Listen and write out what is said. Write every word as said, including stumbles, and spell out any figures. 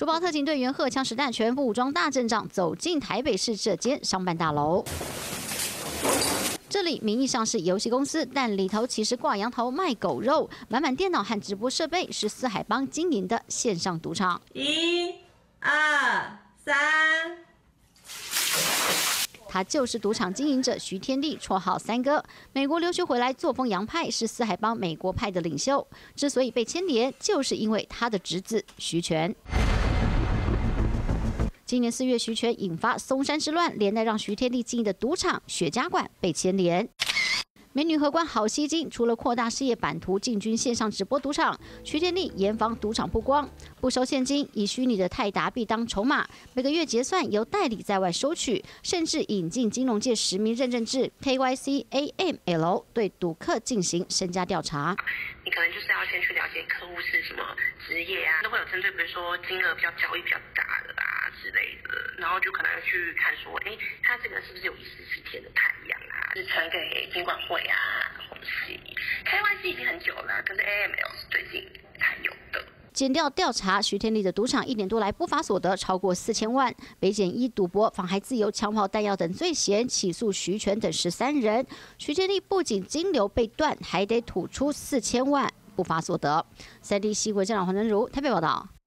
竹胞特警队员荷枪实弹，全副武装大阵仗走进台北市这间商办大楼。这里名义上是游戏公司，但里头其实挂羊头卖狗肉，满满电脑和直播设备是四海帮经营的线上赌场。 一、二、三。 他就是赌场经营者徐天立，绰号三哥。美国留学回来，作风洋派，是四海帮美国派的领袖。之所以被牵连，就是因为他的侄子徐全。今年四月，徐全引发松山之乱，连带让徐天立经营的赌场雪茄馆被牵连。 美女荷官好吸金，除了扩大事业版图，进军线上直播赌场，徐天立严防赌场曝光，不收现金，以虚拟的泰达币当筹码，每个月结算由代理在外收取，甚至引进金融界实名认证制 K Y C A M L， 对赌客进行身家调查。 你可能就是要先去了解客户是什么职业啊，都会有针对，比如说金额比较交易比较大的啊之类的，然后就可能去看说，哎，他这个是不是有一十几天的太阳啊，是传给金管会啊，或者是 K Y C 已经很久了，可是 A M L 是最近才有的。 检调调查徐天立的赌场一年多来不法所得超过四千万，北检依赌博、妨害自由、枪炮弹药等罪嫌起诉徐全等十三人。徐天立不仅金流被断，还得吐出四千万不法所得。三立新闻站长黄真如台北报道。